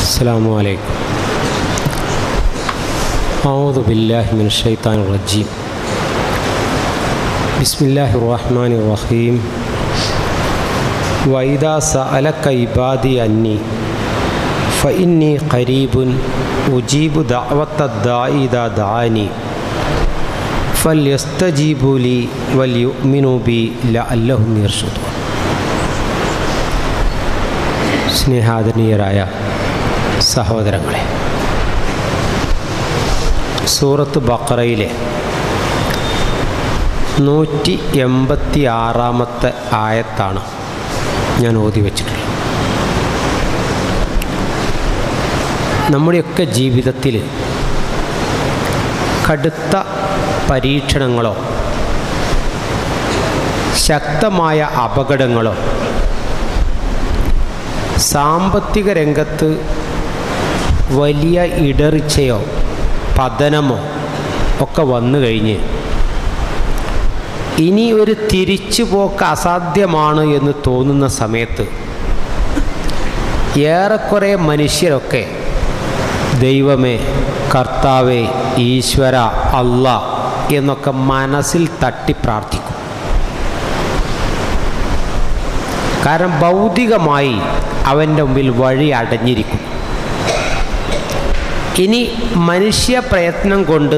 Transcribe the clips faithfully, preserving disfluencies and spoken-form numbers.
السلام عليكم. أعوذ بالله من الشيطان الرجيم. بسم الله الرحمن الرحيم. وإذا سألك عبادي عني فإني قريب أجيب دعوة الداعي إذا دعاني فليستجيبوا لي وليؤمنوا بي لعلهم يرشدون. സ്നേഹാദരണീയരായ സഹോദരങ്ങളെ, സൂറത്ത് ബഖറയിലെ നൂറ്റി എൺപത്തി ആറാമത്തെ ആയത്താണ് ഞാൻ ഓതി വച്ചിട്ടുള്ളത്. നമ്മുടെയൊക്കെ ജീവിതത്തിൽ കടുത്ത പരീക്ഷണങ്ങളോ ശക്തമായ അപകടങ്ങളോ സാമ്പത്തിക രംഗത്ത് വലിയ ഇടർച്ചയോ പതനമോ ഒക്കെ വന്നു കഴിഞ്ഞ് ഇനി ഒരു തിരിച്ചുപോക്ക് അസാധ്യമാണ് എന്ന് തോന്നുന്ന സമയത്ത് ഏറെക്കുറെ മനുഷ്യരൊക്കെ ദൈവമേ, കർത്താവേ, ഈശ്വര, അല്ലാ എന്നൊക്കെ മനസ്സിൽ തട്ടി പ്രാർത്ഥിക്കും. കാരണം ഭൗതികമായി അവൻ്റെ മുമ്പിൽ വഴി അടഞ്ഞിരിക്കും. ഇനി മനുഷ്യ പ്രയത്നം കൊണ്ട്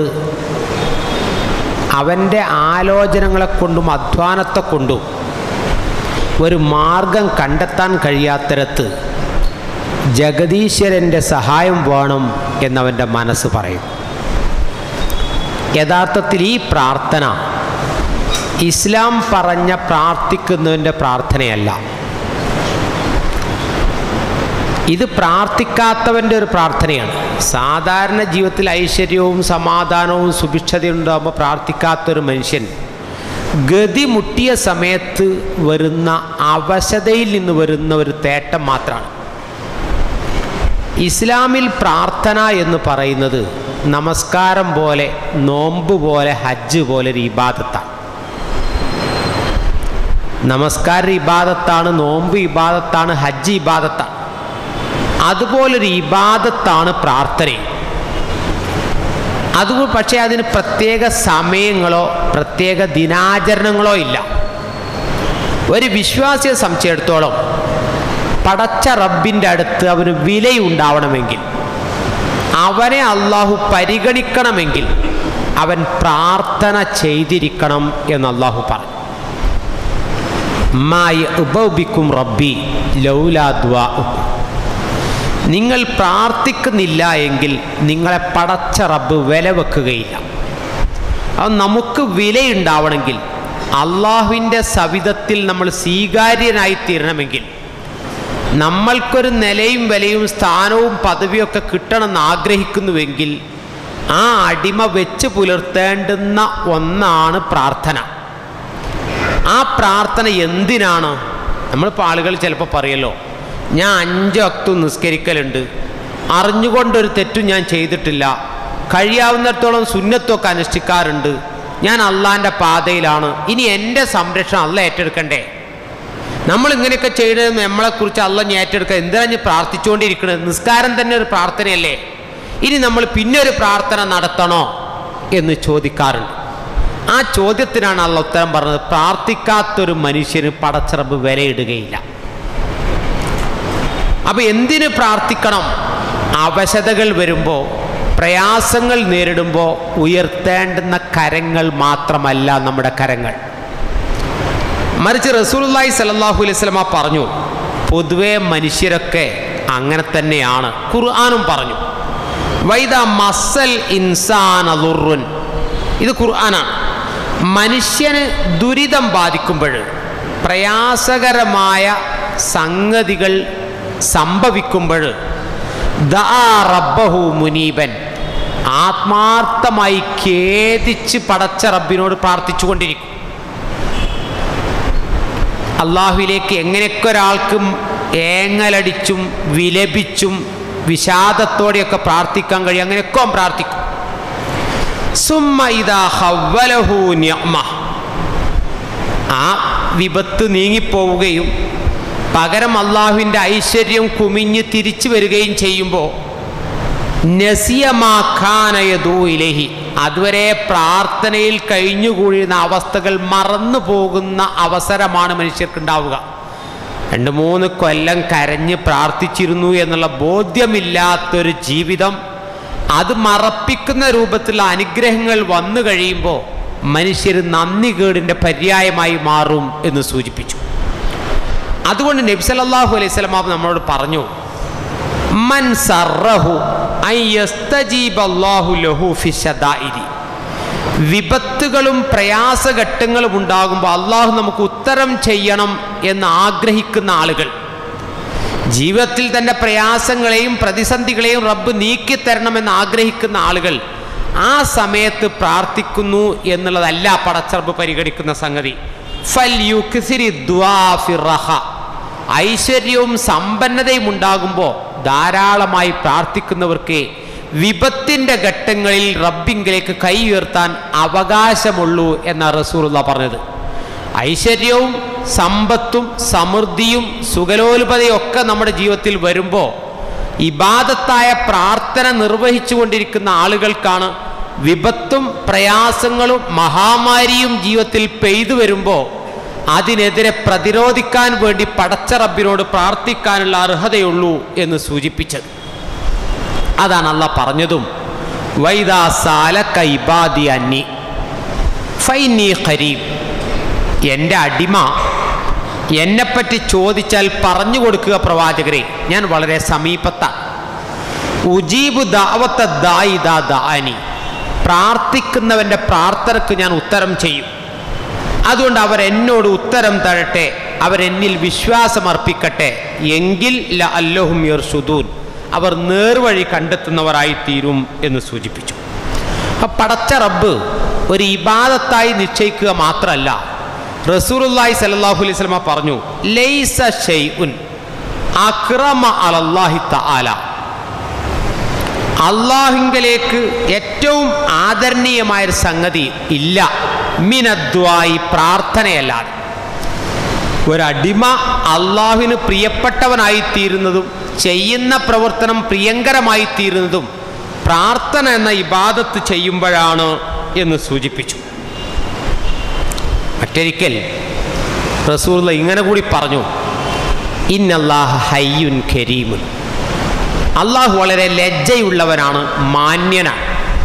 അവൻ്റെ ആലോചനകളെ കൊണ്ടും അധ്വാനത്തെ കൊണ്ടും ഒരു മാർഗം കണ്ടെത്താൻ കഴിയാത്തരത്ത് ജഗദീശ്വരൻ്റെ സഹായം വേണം എന്നവൻ്റെ മനസ്സ് പറയും. യഥാർത്ഥത്തിൽ ഈ പ്രാർത്ഥന ഇസ്ലാം പറഞ്ഞ പ്രാർത്ഥിക്കുന്നതിൻ്റെ പ്രാർത്ഥനയല്ല. ഇത് പ്രാർത്ഥിക്കാത്തവൻ്റെ ഒരു പ്രാർത്ഥനയാണ്. സാധാരണ ജീവിതത്തിൽ ഐശ്വര്യവും സമാധാനവും സുഭിക്ഷതയും ഉണ്ടാകുമ്പോൾ പ്രാർത്ഥിക്കാത്തൊരു മനുഷ്യൻ ഗതി മുട്ടിയ സമയത്ത് വരുന്ന അവശതയിൽ നിന്ന് വരുന്ന ഒരു തേട്ടം മാത്രമാണ്. ഇസ്ലാമിൽ പ്രാർത്ഥന എന്ന് പറയുന്നത് നമസ്കാരം പോലെ, നോമ്പ് പോലെ, ഹജ്ജ് പോലെ ഒരു ഇബാദത്താണ്. നമസ്കാരം ഇബാദത്താണ്, നോമ്പ് ഇബാദത്താണ്, ഹജ്ജ് ഇബാദത്താണ്. അതുപോലൊരു ഇബാദത്താണ് പ്രാർത്ഥന. അത് പക്ഷേ അതിന് പ്രത്യേക സമയങ്ങളോ പ്രത്യേക ദിനാചരണങ്ങളോ ഇല്ല. ഒരു വിശ്വാസിയെ സംബന്ധിച്ചിടത്തോളം പടച്ച റബ്ബിൻ്റെ അടുത്ത് അവന് വിലയുണ്ടാവണമെങ്കിൽ, അവനെ അള്ളാഹു പരിഗണിക്കണമെങ്കിൽ അവൻ പ്രാർത്ഥന ചെയ്തിരിക്കണം എന്ന് അള്ളാഹു പറഞ്ഞു. മായബിക്കും റബ്ബി ലൗലാ ദുആഉക്കും. നിങ്ങൾ പ്രാർത്ഥിക്കുന്നില്ല എങ്കിൽ നിങ്ങളെ പടച്ച റബ്ബ് വില വെക്കുകയില്ല. അത് നമുക്ക് വിലയുണ്ടാവണമെങ്കിൽ, അള്ളാഹുവിൻ്റെ സവിധത്തിൽ നമ്മൾ സ്വീകാര്യനായി തീരണമെങ്കിൽ, നമ്മൾക്കൊരു നിലയും വിലയും സ്ഥാനവും പദവിയൊക്കെ കിട്ടണമെന്ന് ആഗ്രഹിക്കുന്നുവെങ്കിൽ ആ അടിമ വെച്ച് പുലർത്തേണ്ടുന്ന ഒന്നാണ് പ്രാർത്ഥന. ആ പ്രാർത്ഥന എന്തിനാണ്? നമ്മളിപ്പോൾ ആളുകൾ ചിലപ്പോൾ പറയല്ലോ, ഞാൻ അഞ്ച് വക്തും നിസ്കരിക്കലുണ്ട്, അറിഞ്ഞുകൊണ്ടൊരു തെറ്റും ഞാൻ ചെയ്തിട്ടില്ല, കഴിയാവുന്നിടത്തോളം സുന്നത്തൊക്കെ അനുഷ്ഠിക്കാറുണ്ട്, ഞാൻ അള്ളാൻ്റെ പാതയിലാണ്, ഇനി എൻ്റെ സംരക്ഷണം അള്ള ഏറ്റെടുക്കണ്ടേ? നമ്മളിങ്ങനെയൊക്കെ ചെയ്യണമെന്ന് നമ്മളെക്കുറിച്ച് അള്ള ഞാൻ ഏറ്റെടുക്കുക, എന്തിനാണ് ഞാൻ പ്രാർത്ഥിച്ചുകൊണ്ടിരിക്കുന്നത്? നിസ്കാരം തന്നെ ഒരു പ്രാർത്ഥനയല്ലേ, ഇനി നമ്മൾ പിന്നെ ഒരു പ്രാർത്ഥന നടത്തണോ എന്ന് ചോദിക്കാറുണ്ട്. ആ ചോദ്യത്തിനാണ് അള്ള ഉത്തരം പറഞ്ഞത്, പ്രാർത്ഥിക്കാത്തൊരു മനുഷ്യന് പടച്ച റബ്ബ് വിലയിടുകയില്ല. അപ്പോൾ എന്തിന് പ്രാർത്ഥിക്കണം? അവശതകൾ വരുമ്പോൾ, പ്രയാസങ്ങൾ നേരിടുമ്പോൾ ഉയർത്തേണ്ടുന്ന കരങ്ങൾ മാത്രമല്ല നമ്മുടെ കരങ്ങൾ. മറിച്ച് റസൂലുള്ളാഹി സ്വല്ലല്ലാഹു അലൈഹി വസല്ലമ പറഞ്ഞു, പൊതുവെ മനുഷ്യരൊക്കെ അങ്ങനെ തന്നെയാണ്. ഖുർആനും പറഞ്ഞു, വൈദാ മസ്സൽ ഇൻസാന ദുർറുൻ. ഇത് ഖുർആനാണ്. മനുഷ്യന് ദുരിതം ബാധിക്കുമ്പോൾ, പ്രയാസകരമായ സംഗതികൾ സംഭവിക്കുമ്പോൾ, ദആ റബ്ബഹു മുനീബൻ, ആത്മാർത്ഥമായി ഖേദിച്ച് പടച്ച റബ്ബിനോട് പ്രാർത്ഥിച്ചു കൊണ്ടിരിക്കും. അള്ളാഹുവിലേക്ക് എങ്ങനെയൊക്കെ ഒരാൾക്കും ഏങ്ങലടിച്ചും വിലപിച്ചും വിഷാദത്തോടെയൊക്കെ പ്രാർത്ഥിക്കാൻ കഴിയും, അങ്ങനെയൊക്കെ അവൻ പ്രാർത്ഥിക്കും. സുമ്മ ഇദാ ഖവ്വലഹു നിഅമ, ആ വിപത്ത് നീങ്ങിപ്പോവുകയും പകരം അള്ളാഹുവിൻ്റെ ഐശ്വര്യം കുമിഞ്ഞ് തിരിച്ചു വരികയും ചെയ്യുമ്പോൾ നസിയമാഖാനയദൂയിലേഹി, അതുവരെ പ്രാർത്ഥനയിൽ കഴിഞ്ഞുകൂടിയുന്ന അവസ്ഥകൾ മറന്നു പോകുന്ന അവസരമാണ് മനുഷ്യർക്കുണ്ടാവുക. രണ്ട് മൂന്ന് കൊല്ലം കരഞ്ഞ് പ്രാർത്ഥിച്ചിരുന്നു എന്നുള്ള ബോധ്യമില്ലാത്തൊരു ജീവിതം, അത് മറപ്പിക്കുന്ന രൂപത്തിലുള്ള അനുഗ്രഹങ്ങൾ വന്നു കഴിയുമ്പോൾ മനുഷ്യർ നന്ദികേടിൻ്റെ പര്യായമായി മാറും എന്ന് സൂചിപ്പിച്ചു. അതുകൊണ്ട് നബി സല്ലല്ലാഹു അലൈഹി വസല്ലം നമ്മളോട് പറഞ്ഞു, മൻ സറഹു അൻ യസ്തജീബ അല്ലാഹു ലഹു ഫി ശദാഇദി, വിപത്തുകളും പ്രയാസഘട്ടങ്ങളും ഉണ്ടാകുമ്പോൾ അള്ളാഹു നമുക്ക് ഉത്തരം ചെയ്യണം എന്ന് ആഗ്രഹിക്കുന്ന ആളുകൾ, ജീവിതത്തിൽ തൻ്റെ പ്രയാസങ്ങളെയും പ്രതിസന്ധികളെയും റബ്ബ് നീക്കിത്തരണമെന്ന് ആഗ്രഹിക്കുന്ന ആളുകൾ ആ സമയത്ത് പ്രാർത്ഥിക്കുന്നു എന്നുള്ളതല്ല പടച്ചറബ് പരിഗണിക്കുന്ന സംഗതി. ഫൽ യുക്സിരി ദുആ ഫിർറഹ, ഐശ്വര്യവും സമ്പന്നതയും ഉണ്ടാകുമ്പോൾ ധാരാളമായി പ്രാർത്ഥിക്കുന്നവർക്ക് വിപത്തിൻ്റെ ഘട്ടങ്ങളിൽ റബ്ബിങ്കിലേക്ക് കൈ ഉയർത്താൻ അവകാശമുള്ളൂ എന്നാണ് റസൂലുള്ളാഹി പറഞ്ഞത്. ഐശ്വര്യവും സമ്പത്തും സമൃദ്ധിയും സുഖലോലുപതയും ഒക്കെ നമ്മുടെ ജീവിതത്തിൽ വരുമ്പോൾ ഇബാദത്തായ പ്രാർത്ഥന നിർവഹിച്ചു കൊണ്ടിരിക്കുന്ന ആളുകൾക്കാണ് വിപത്തും പ്രയാസങ്ങളും മഹാമാരിയും ജീവിതത്തിൽ പെയ്തു വരുമ്പോൾ അതിനെതിരെ പ്രതിരോധിക്കാൻ വേണ്ടി പടച്ച റബ്ബിനോട് പ്രാർത്ഥിക്കാനുള്ള അർഹതയുള്ളൂ എന്ന് സൂചിപ്പിച്ചത്. അതാണ് അല്ലാഹ് പറഞ്ഞതും, വൈദാ സാലക ഇബാദി അന്നി ഫൈനി ഖരീബ്, എൻ്റെ അടിമ എന്നെപ്പറ്റി ചോദിച്ചാൽ പറഞ്ഞു കൊടുക്കുക പ്രവാചകരെ, ഞാൻ വളരെ സമീപത്താണ്. ഉജീബു ദഅവത്ത ദാഇ ദാ ദഅനി, പ്രാർത്ഥിക്കുന്നവൻ്റെ പ്രാർത്ഥനക്ക് ഞാൻ ഉത്തരം ചെയ്യും. അതുകൊണ്ട് അവരെന്നോട് ഉത്തരം തരട്ടെ, അവരെന്നിൽ വിശ്വാസമർപ്പിക്കട്ടെ, എങ്കിൽ ലഅല്ലഹും യർശുദൂൻ, അവർ നേർവഴി കണ്ടെത്തുന്നവരായിത്തീരും എന്ന് സൂചിപ്പിച്ചു. അപ്പം പടച്ച റബ്ബ് ഒരു ഇബാദത്തായി നിശ്ചയിക്കുക മാത്രമല്ല, റസൂലുള്ളാഹി സ്വല്ലല്ലാഹു അലൈഹി വസല്ലം പറഞ്ഞു, ലൈസ ഷൈഉൻ അക്റമ അലല്ലാഹി തആല, അള്ളാഹുങ്കലേക്ക് ഏറ്റവും ആദരണീയമായൊരു സംഗതി ഇല്ല, മിനദ്ദുആയി, പ്രാർത്ഥനയല്ലാതെ. ഒരടിമ അള്ളാഹുവിന് പ്രിയപ്പെട്ടവനായിത്തീരുന്നതും ചെയ്യുന്ന പ്രവർത്തനം പ്രിയങ്കരമായിത്തീരുന്നതും പ്രാർത്ഥന എന്ന ഇബാദത്ത് ചെയ്യുമ്പോഴാണ് എന്ന് സൂചിപ്പിച്ചു. മറ്റൊരിക്കൽ റസൂലുള്ളാഹി ഇങ്ങനെ കൂടി പറഞ്ഞു, ഇന്നല്ലാഹ ഹയ്യുൻ കരീമുൻ, അള്ളാഹു വളരെ ലജ്ജയുള്ളവനാണ്, മാന്യനാണ്.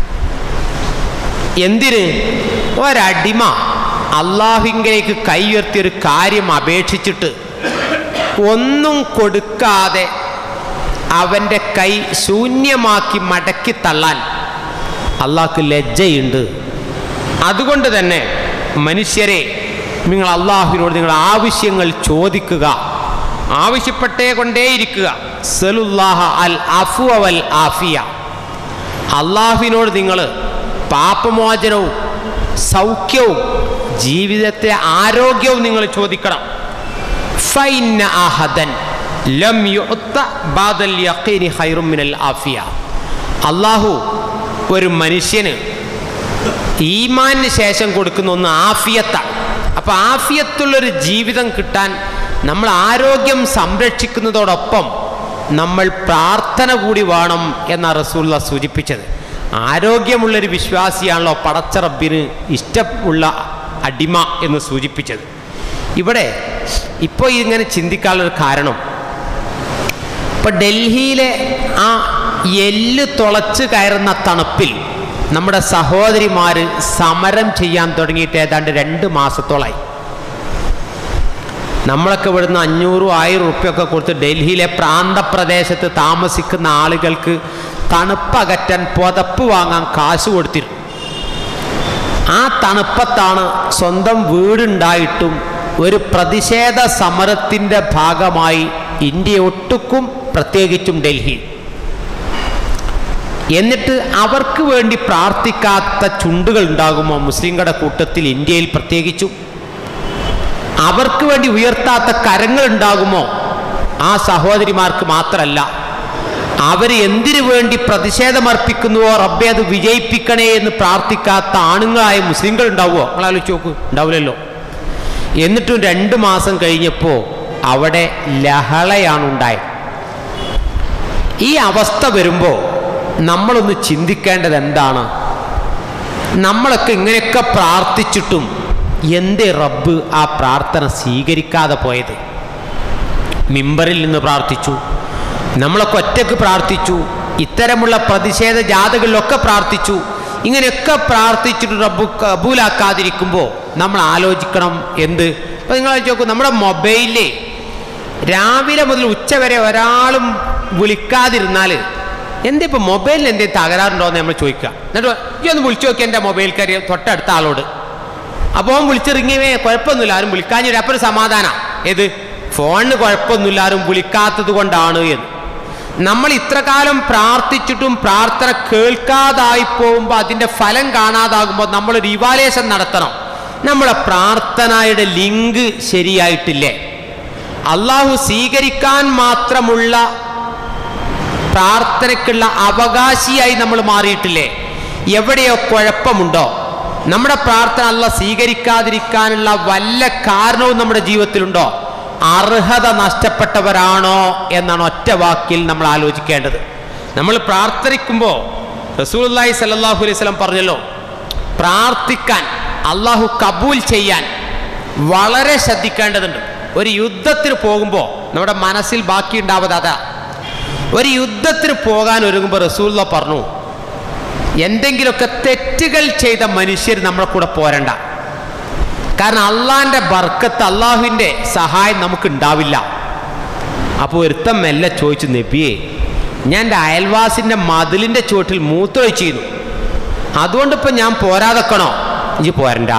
എന്തിന്? ഒരടിമ അള്ളാഹുവിലേക്ക് കൈ ഉയർത്തിയൊരു കാര്യം അപേക്ഷിച്ചിട്ട് ഒന്നും കൊടുക്കാതെ അവൻ്റെ കൈ ശൂന്യമാക്കി മടക്കി തള്ളാൻ അള്ളാഹ്ക്ക് ലജ്ജയുണ്ട്. അതുകൊണ്ട് തന്നെ മനുഷ്യരെ, നിങ്ങൾ അള്ളാഹുവിനോട് നിങ്ങളുടെ ആവശ്യങ്ങൾ ചോദിക്കുക, ആവശ്യപ്പെട്ടേ കൊണ്ടേയിരിക്കുക. സലുല്ലാഹ അൽ അഫ്വ വൽ ആഫിയ, അള്ളാഹുവിനോട് നിങ്ങൾ പാപമോചനവും സൗഖ്യവും ജീവിതത്തെ ആരോഗ്യവും നിങ്ങൾ ചോദിക്കണം. ഫൈന അഹദൻ ലം യുഅത ബഅദൽ യഖീനി ഖൈറും മിനൽ ആഫിയ, അള്ളാഹു ഒരു മനുഷ്യന് ഈമാനിന് ശേഷം കൊടുക്കുന്ന ഒന്ന് ആഫിയത്താണ്. അപ്പോൾ ആഫിയത്തുള്ളൊരു ജീവിതം കിട്ടാൻ നമ്മൾ ആരോഗ്യം സംരക്ഷിക്കുന്നതോടൊപ്പം നമ്മൾ പ്രാർത്ഥന കൂടി വേണം എന്നാണ് റസൂലുള്ളാഹി സൂചിപ്പിച്ചത്. ആരോഗ്യമുള്ളൊരു വിശ്വാസിയാണല്ലോ പടച്ച റബ്ബിന് ഇഷ്ടമുള്ള അടിമ എന്ന് സൂചിപ്പിച്ചത്. ഇവിടെ ഇപ്പോൾ ഇങ്ങനെ ചിന്തിക്കാനുള്ളൊരു കാരണം, ഇപ്പോൾ ഡൽഹിയിലെ ആ എല്ല് തുളച്ച് കയറുന്ന തണുപ്പിൽ നമ്മുടെ സഹോദരിമാർ സമരം ചെയ്യാൻ തുടങ്ങിയിട്ട് ഏതാണ്ട് രണ്ട് മാസത്തോളായി. നമ്മളൊക്കെ ഇവിടുന്ന് അഞ്ഞൂറും ആയിരം റുപ്യൊക്കെ കൊടുത്ത് ഡൽഹിയിലെ പ്രാന്തപ്രദേശത്ത് താമസിക്കുന്ന ആളുകൾക്ക് തണുപ്പകറ്റാൻ പുതപ്പ് വാങ്ങാൻ കാശ് കൊടുത്തിരുന്നു. ആ തണുപ്പത്താണ് സ്വന്തം വീടുണ്ടായിട്ടും ഒരു പ്രതിഷേധ സമരത്തിൻ്റെ ഭാഗമായി ഇന്ത്യ ഒട്ടുക്കും, പ്രത്യേകിച്ചും ഡൽഹി. എന്നിട്ട് അവർക്ക് വേണ്ടി പ്രാർത്ഥിക്കാത്ത ചുണ്ടുകൾ ഉണ്ടാകുമോ മുസ്ലിങ്ങളുടെ കൂട്ടത്തിൽ? ഇന്ത്യയിൽ പ്രത്യേകിച്ചും അവർക്ക് വേണ്ടി ഉയർത്താത്ത കരങ്ങൾ ഉണ്ടാകുമോ? ആ സഹോദരിമാർക്ക് മാത്രമല്ല, അവർ എന്തിനു വേണ്ടി പ്രതിഷേധമർപ്പിക്കുന്നുവോ റബ്ബെ അത് വിജയിപ്പിക്കണേ എന്ന് പ്രാർത്ഥിക്കാത്ത ആണുങ്ങളായ മുസ്ലിങ്ങൾ ഉണ്ടാവുമോ? നിങ്ങൾ ആലോചിച്ച് നോക്കൂ, ഉണ്ടാവില്ലല്ലോ. എന്നിട്ടും രണ്ട് മാസം കഴിഞ്ഞപ്പോൾ അവിടെ ലഹളയാണ് ഉണ്ടായത്. ഈ അവസ്ഥ വരുമ്പോൾ നമ്മളൊന്ന് ചിന്തിക്കേണ്ടത് എന്താണ്? നമ്മളൊക്കെ ഇങ്ങനെയൊക്കെ പ്രാർത്ഥിച്ചിട്ടും എന്തേ റബ്ബ് ആ പ്രാർത്ഥന സ്വീകരിക്കാതെ പോയത്? മിമ്പറിൽ നിന്ന് പ്രാർത്ഥിച്ചു, നമ്മളൊക്കെ ഒറ്റയ്ക്ക് പ്രാർത്ഥിച്ചു, ഇത്തരമുള്ള പ്രതിഷേധ ജാഥകളിലൊക്കെ പ്രാർത്ഥിച്ചു. ഇങ്ങനെയൊക്കെ പ്രാർത്ഥിച്ചിട്ട് റബ്ബ് കബൂലാക്കാതിരിക്കുമ്പോൾ നമ്മൾ ആലോചിക്കണം എന്ത്? അപ്പോൾ നിങ്ങൾ നോക്കൂ, നമ്മുടെ മൊബൈലിൽ രാവിലെ മുതൽ ഉച്ച വരെ ഒരാളും വിളിക്കാതിരുന്നാൽ എന്തേ ഇപ്പോൾ മൊബൈലിൽ എന്തെങ്കിലും തകരാറുണ്ടോ എന്ന് നമ്മൾ ചോദിക്കുക. എന്നിട്ട് ഈ ഒന്ന് വിളിച്ചു നോക്കി എൻ്റെ മൊബൈൽ കയറി തൊട്ടടുത്ത ആളോട്. അപ്പോൾ അവൻ വിളിച്ചിറങ്ങിയവേ കുഴപ്പമൊന്നുമില്ല, ആരും വിളിക്കാഞ്ഞൊരു അപ്പോൾ ഒരു സമാധാനം. ഏത് ഫോണിന് കുഴപ്പമൊന്നുമില്ല, ആരും വിളിക്കാത്തത് കൊണ്ടാണ് എന്ന്. നമ്മൾ ഇത്ര കാലം പ്രാർത്ഥിച്ചിട്ടും പ്രാർത്ഥന കേൾക്കാതായി പോകുമ്പോൾ അതിൻ്റെ ഫലം കാണാതാകുമ്പോൾ നമ്മളൊരു ഇവാലുവേഷൻ നടത്തണം. നമ്മളെ പ്രാർത്ഥനയുടെ ലിങ്ക് ശരിയായിട്ടില്ലേ? അള്ളാഹു സ്വീകരിക്കാൻ മാത്രമുള്ള പ്രാർത്ഥനയ്ക്കുള്ള അവകാശിയായി നമ്മൾ മാറിയിട്ടില്ലേ? എവിടെയോ കുഴപ്പമുണ്ടോ? നമ്മുടെ പ്രാർത്ഥന അള്ളാഹു സ്വീകരിക്കാതിരിക്കാനുള്ള വല്ല കാരണവും നമ്മുടെ ജീവിതത്തിലുണ്ടോ? അർഹത നഷ്ടപ്പെട്ടവരാണോ എന്നാണ് ഒറ്റ വാക്കിൽ നമ്മൾ ആലോചിക്കേണ്ടത്. നമ്മൾ പ്രാർത്ഥിക്കുമ്പോൾ റസൂലുള്ളാഹി സ്വല്ലല്ലാഹു അലൈഹി വസല്ലം പറഞ്ഞല്ലോ, പ്രാർത്ഥിക്കാൻ അള്ളാഹു കബൂൽ ചെയ്യാൻ വളരെ ശ്രദ്ധിക്കേണ്ടതുണ്ട്. ഒരു യുദ്ധത്തിന് പോകുമ്പോൾ നമ്മുടെ മനസ്സിൽ ബാക്കി ഉണ്ടാവാതെ അതാ. ഒരു യുദ്ധത്തിന് പോകാൻ ഒരുങ്ങുമ്പോൾ റസൂലുള്ളാഹി പറഞ്ഞു, എന്തെങ്കിലുമൊക്കെ തെറ്റുകൾ ചെയ്ത മനുഷ്യർ നമ്മളെ കൂടെ പോരണ്ട. കാരണം അള്ളാഹിൻ്റെ ബർക്കത്ത്, അള്ളാഹുവിൻ്റെ സഹായം നമുക്ക് ഉണ്ടാവില്ല. അപ്പോൾ ഒരുത്തം മെല്ലെ ചോദിച്ചു, നബിയെ, ഞാൻ എൻ്റെ അയൽവാസിൻ്റെ മതിലിൻ്റെ ചുവട്ടിൽ മൂത്രമൊഴിച്ചിരുന്നു, അതുകൊണ്ടിപ്പോൾ ഞാൻ പോരാതെക്കണോ? ഇഞ്ചി പോരണ്ട.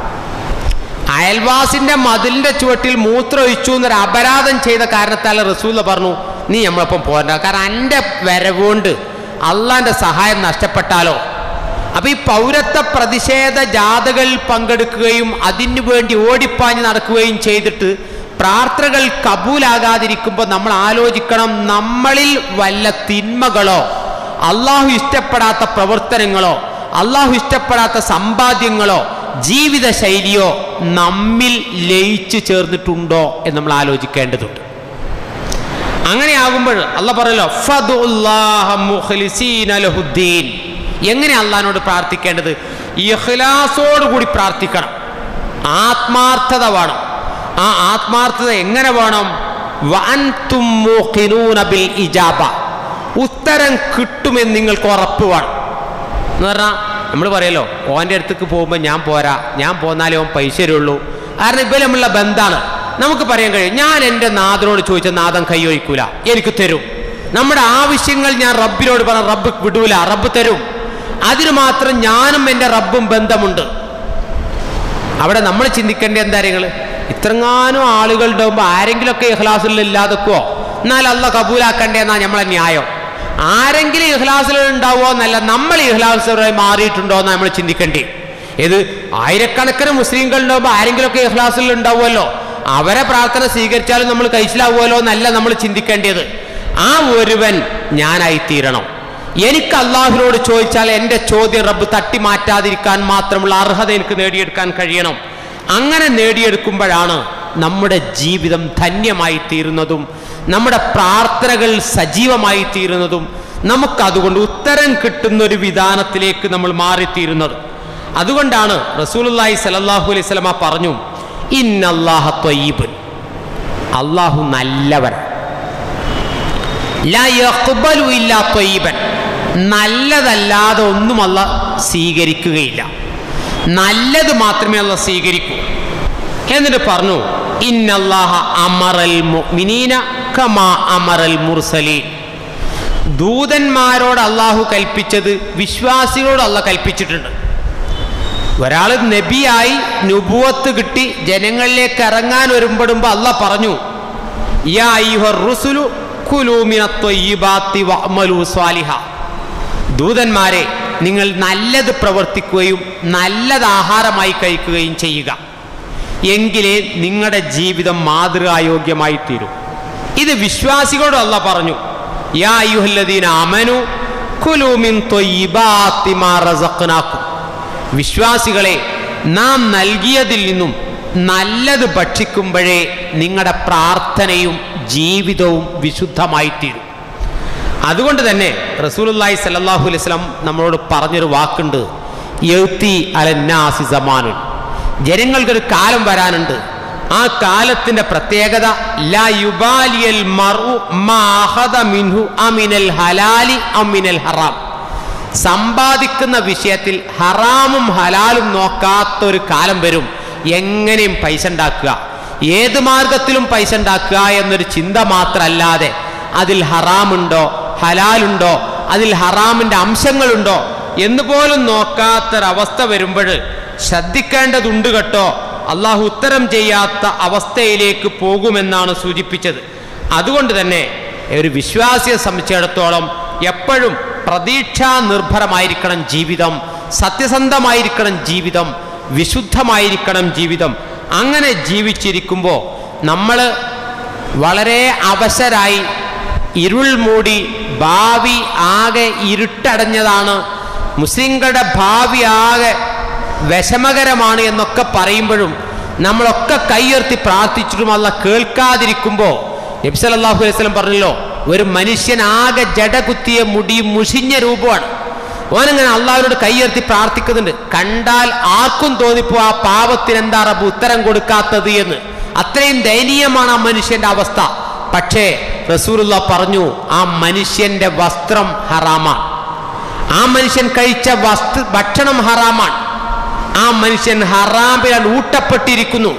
അയൽവാസിൻ്റെ മതിലിൻ്റെ ചുവട്ടിൽ മൂത്രമൊഴിച്ചു എന്നൊരു അപരാധം ചെയ്ത കാരണത്താൽ റസൂലുള്ളാഹി പറഞ്ഞു, നീ നമ്മളൊപ്പം പോരണ്ട. കാരണം എൻ്റെ വരവുകൊണ്ട് അള്ളാഹിൻ്റെ സഹായം നഷ്ടപ്പെട്ടാലോ? അപ്പം ഈ പൗരത്വ പ്രതിഷേധ ജാഥകളിൽ പങ്കെടുക്കുകയും അതിനു വേണ്ടി ഓടിപ്പാഞ്ഞ് നടക്കുകയും ചെയ്തിട്ട് പ്രാർത്ഥനകൾ കബൂലാകാതിരിക്കുമ്പോൾ നമ്മൾ ആലോചിക്കണം, നമ്മളിൽ വല്ല തിന്മകളോ അള്ളാഹു ഇഷ്ടപ്പെടാത്ത പ്രവർത്തനങ്ങളോ അള്ളാഹു ഇഷ്ടപ്പെടാത്ത സമ്പാദ്യങ്ങളോ ജീവിത ശൈലിയോ നമ്മിൽ ലയിച്ചു ചേർന്നിട്ടുണ്ടോ എന്ന് നമ്മൾ ആലോചിക്കേണ്ടതുണ്ട്. അങ്ങനെയാകുമ്പോൾ അള്ളാഹ് പറയല്ലോ, ഫദുല്ലാഹ മുഖ്ലിസീന ലഹുദ്ദീൻ. എങ്ങനെ അള്ളാഹിനോട് പ്രാർത്ഥിക്കേണ്ടത്? ഇഖ്ലാസോടുകൂടി പ്രാർത്ഥിക്കണം. ആത്മാർത്ഥത വേണം. ആ ആത്മാർത്ഥത എങ്ങനെ വേണം? വഅൻതും മൂഖിനൂന ബിൽ ഇജാബ. ഉത്തരം കിട്ടുമെന്ന് നിങ്ങൾക്ക് ഉറപ്പ് വേണം. എന്ന് പറഞ്ഞാൽ നമ്മൾ പറയല്ലോ, ഓൻ്റെ അടുത്തേക്ക് പോകുമ്പോൾ ഞാൻ പോരാ, ഞാൻ പോന്നാലേ ഓൻ പൈസ തരുള്ളൂ. കാരണം ഇവ നമ്മളുള്ള ബന്ധാണ്. നമുക്ക് പറയാൻ കഴിയും, ഞാൻ എൻ്റെ നാഥനോട് ചോദിച്ച നാഥൻ കൈയൊഴിക്കൂല, എനിക്ക് തരും. നമ്മുടെ ആവശ്യങ്ങൾ ഞാൻ റബ്ബിനോട് പറഞ്ഞ റബ്ബ് വിടൂല, റബ്ബ് തരും. അതിന് മാത്രം ഞാനും എൻ്റെ റബ്ബും ബന്ധമുണ്ട്. അവിടെ നമ്മൾ ചിന്തിക്കേണ്ട എന്താ കാര്യങ്ങൾ? ഇത്രങ്ങാനും ആളുകൾ ഉണ്ടാകുമ്പോൾ ആരെങ്കിലുമൊക്കെ ഇഖ്ലാസിൽ ഇല്ലാതെക്കുവോ? എന്നാൽ അള്ളാഹ് കബൂലാക്കണ്ടേ എന്നാ നമ്മളെ ന്യായം. ആരെങ്കിലും ഇഖ്ലാസിൽ ഉണ്ടാവുമോ എന്നല്ല, നമ്മൾ ഇഖ്ലാസിലായി മാറിയിട്ടുണ്ടോ എന്ന് നമ്മൾ ചിന്തിക്കേണ്ടി. ഇത് ആയിരക്കണക്കിന് മുസ്ലിങ്ങൾ ഉണ്ടാകുമ്പോൾ ആരെങ്കിലുമൊക്കെ ഇഖ്ലാസിൽ ഉണ്ടാവുമല്ലോ, അവരെ പ്രാർത്ഥന സ്വീകരിച്ചാലും നമ്മൾ കഴിച്ചിലാവുമല്ലോ എന്നല്ല നമ്മൾ ചിന്തിക്കേണ്ടത്. ആ ഒരുവൻ ഞാനായിത്തീരണം. എനിക്ക് അള്ളാഹുവിനോട് ചോദിച്ചാൽ എൻ്റെ ചോദ്യം റബ്ബ് തട്ടി മാറ്റാതിരിക്കാൻ മാത്രമുള്ള അർഹത എനിക്ക് നേടിയെടുക്കാൻ കഴിയണം. അങ്ങനെ നേടിയെടുക്കുമ്പോഴാണ് നമ്മുടെ ജീവിതം ധന്യമായി തീരുന്നതും നമ്മുടെ പ്രാർത്ഥനകൾ സജീവമായി തീരുന്നതും നമുക്കതുകൊണ്ട് ഉത്തരം കിട്ടുന്നൊരു വിധാനത്തിലേക്ക് നമ്മൾ മാറിത്തീരുന്നത്. അതുകൊണ്ടാണ് റസൂലുള്ളാഹി സ്വല്ലല്ലാഹു അലൈഹി വസല്ലമ പറഞ്ഞു, ഇന്നല്ലാഹ ത്വയ്യിബുൻ. അള്ളാഹു നല്ലവൻ. ലാ യഖ്ബലു ഇല്ലാ ത്വയ്യിബൻ. നല്ലതല്ലാതെ ഒന്നും അല്ലാഹ് സ്വീകരിക്കുകയില്ല, നല്ലത് മാത്രമേ അല്ലാഹ് സ്വീകരിക്കൂ. എന്നിട്ട് പറഞ്ഞു, ഇന്നല്ലാഹ അമറൽ മുഅ്മിനീന കമാ അമറൽ മുർസലീൻ. ദൂതന്മാരോട് അള്ളാഹു കൽപ്പിച്ചത് വിശ്വാസികളോട് അള്ളാഹ് കൽപ്പിച്ചിട്ടുണ്ട്. ഒരാൾ നബിയായി നുബുവത്ത് കിട്ടി ജനങ്ങളിലേക്ക് ഇറങ്ങാൻ ഒരുമ്പെടുമ്പോൾ അള്ളാഹ് പറഞ്ഞു, യാ അയ്യുഹർ റുസുലു കുലൂ മിനത് ത്വയ്യിബാത്തി വഅമലൂ സ്വാലിഹാ. ദൂതന്മാരെ, നിങ്ങൾ നല്ലത് പ്രവർത്തിക്കുകയും നല്ലത് ആഹാരമായി കഴിക്കുകയും ചെയ്യുക, എങ്കിലേ നിങ്ങളുടെ ജീവിതം മാതൃകായോഗ്യമായി തീരും. ഇത് വിശ്വാസികളോട് അള്ളാഹ് പറഞ്ഞു, യാ അയ്യുഹല്ലദീന ആമനു കുലൂ മിൻ ത്വയ്യിബാത്തി മാ റസഖ്നാകും. വിശ്വാസികളെ, നാം നൽകിയതിൽ നിന്നും നല്ലത് ഭക്ഷിക്കുമ്പോഴേ നിങ്ങളുടെ പ്രാർത്ഥനയും ജീവിതവും വിശുദ്ധമായിത്തീരും. അതുകൊണ്ട് തന്നെ റസൂലുള്ളാഹി സ്വല്ലല്ലാഹു അലൈഹി വസല്ലം നമ്മളോട് പറഞ്ഞൊരു വാക്കുണ്ട്, യൗതി അലന്നാസി സമാനുൻ, ജനങ്ങൾക്കൊരു കാലം വരാനുണ്ട്. ആ കാലത്തിന്റെ പ്രത്യേകത ലാ യുബാലിയൽ മർഉ മാ അഖദ മിൻഹു അമിനൽ ഹലാലി അമിനൽ ഹറാം, സമ്പാദിക്കുന്ന വിഷയത്തിൽ ഹറാമും ഹലാലും നോക്കാത്തൊരു കാലം വരും. എങ്ങനെയും പൈസ ഉണ്ടാക്കുക, ഏത് മാർഗത്തിലും പൈസ ഉണ്ടാക്കുക എന്നൊരു ചിന്ത മാത്രമല്ലാതെ അതിൽ ഹറാമുണ്ടോ ഹലാലുണ്ടോ അതിൽ ഹറാമിൻ്റെ അംശങ്ങളുണ്ടോ എന്ന് പോലും നോക്കാത്തൊരവസ്ഥ വരുമ്പോൾ ശ്രദ്ധിക്കേണ്ടതുണ്ട് കേട്ടോ. അള്ളാഹു ഉത്തരം ചെയ്യാത്ത അവസ്ഥയിലേക്ക് പോകുമെന്നാണ് സൂചിപ്പിച്ചത്. അതുകൊണ്ട് തന്നെ ഒരു വിശ്വാസിയെ സംബന്ധിച്ചിടത്തോളം എപ്പോഴും പ്രതീക്ഷാ നിർഭരമായിരിക്കണം ജീവിതം, സത്യസന്ധമായിരിക്കണം ജീവിതം, വിശുദ്ധമായിരിക്കണം ജീവിതം. അങ്ങനെ ജീവിച്ചിരിക്കുമ്പോൾ നമ്മൾ വളരെ അവശരായി ഇരുൾ മൂടി ഭാവി ആകെ ഇരുട്ടടഞ്ഞതാണ്, മുസ്ലിങ്ങളുടെ ഭാവി ആകെ വിഷമകരമാണ് എന്നൊക്കെ പറയുമ്പോഴും നമ്മളൊക്കെ കൈയുയർത്തി പ്രാർത്ഥിച്ചിട്ടും അല്ലാഹ് കേൾക്കാതിരിക്കുമ്പോൾ നബി സല്ലല്ലാഹു അലൈഹി വസല്ലം പറഞ്ഞല്ലോ, ഒരു മനുഷ്യൻ ആകെ ജടകുത്തിയ മുടിയും മുഷിഞ്ഞ രൂപമാണ്. ഓനങ്ങനെ അള്ളാഹുവിനോട് കൈയുയർത്തി പ്രാർത്ഥിക്കുന്നുണ്ട്. കണ്ടാൽ ആർക്കും തോന്നിപ്പോ ആ പാവത്തിന് എന്താ റബ്ബ് ഉത്തരം കൊടുക്കാത്തത് എന്ന്. അത്രയും ദയനീയമാണ് ആ മനുഷ്യന്റെ അവസ്ഥ. പക്ഷേ റസൂലുള്ളാഹി പറഞ്ഞു, ആ മനുഷ്യന്റെ വസ്ത്രം ഹറാമാണ്, ആ മനുഷ്യൻ കഴിച്ച വസ്തു ഭക്ഷണം ഹറാമാണ്, ആ മനുഷ്യൻ ഹറാമിൽ ഊട്ടപ്പെട്ടിരിക്കുന്നു.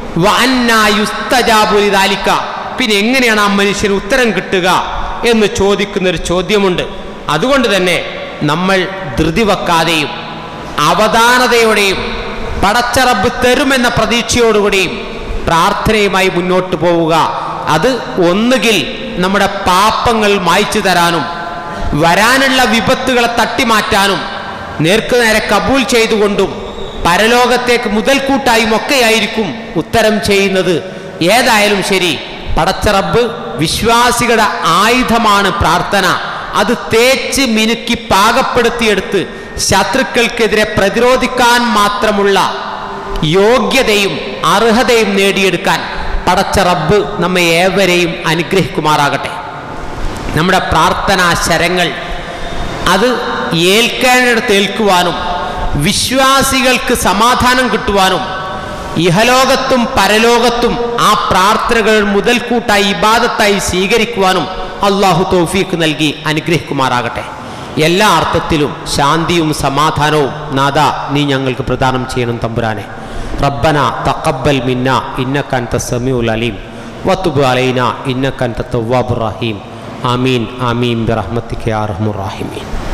പിന്നെ എങ്ങനെയാണ് ആ മനുഷ്യന് ഉത്തരം കിട്ടുക എന്ന് ചോദിക്കുന്നൊരു ചോദ്യമുണ്ട്. അതുകൊണ്ട് തന്നെ നമ്മൾ ധൃതി വെക്കാതെയും അവധാനതയോടെയും പടച്ച റബ്ബ് തരുമെന്ന പ്രതീക്ഷയോടുകൂടിയും പ്രാർത്ഥനയുമായി മുന്നോട്ട് പോവുക. അത് ഒന്നുകിൽ നമ്മുടെ പാപങ്ങൾ മായ്ച്ചു തരാനും വരാനുള്ള വിപത്തുകളെ തട്ടിമാറ്റാനും നേർക്കുനേരെ കബൂൽ ചെയ്തുകൊണ്ടും പരലോകത്തേക്ക് മുതൽക്കൂട്ടായും ഒക്കെയായിരിക്കും ഉത്തരം ചെയ്യുന്നത്. ഏതായാലും ശരി, പടച്ച റബ്ബ് വിശ്വാസികളുടെ ആയുധമാണ് പ്രാർത്ഥന. അത് തേച്ച് മിനുക്കി പാകപ്പെടുത്തിയെടുത്ത് ശത്രുക്കൾക്കെതിരെ പ്രതിരോധിക്കാൻ മാത്രമുള്ള യോഗ്യതയും അർഹതയും നേടിയെടുക്കാൻ പടച്ച റബ്ബ് നമ്മെ ഏവരെയും അനുഗ്രഹിക്കുമാറാകട്ടെ. നമ്മുടെ പ്രാർത്ഥനാ ശരങ്ങൾ അത് ഏൽക്കേണ്ടിടത്ത് ഏൽക്കുവാനും വിശ്വാസികൾക്ക് സമാധാനം കിട്ടുവാനും ഇഹലോകത്തും പരലോകത്തും ആ പ്രാർത്ഥനകൾ മുതൽക്കൂട്ടായി ഇബാദത്തായി സ്വീകരിക്കുവാനും അള്ളാഹു തൗഫീഖ് നൽകി അനുഗ്രഹിക്കുമാറാകട്ടെ. എല്ലാ അർത്ഥത്തിലും ശാന്തിയും സമാധാനവും നാദ നീ ഞങ്ങൾക്ക് പ്രദാനം ചെയ്യണം തമ്പുരാനെ. റബ്ബന തഖബ്ബൽ മിന്ന ഇന്നക അൻത സമീഉൽ അലീം വതുബ് അലൈനാ ഇന്നക അൻത തവ്വാബുർ റഹീം. ആമീൻ ആമീൻ ബിറഹ്മതിക യാ അർഹമുർ റഹീമീൻ.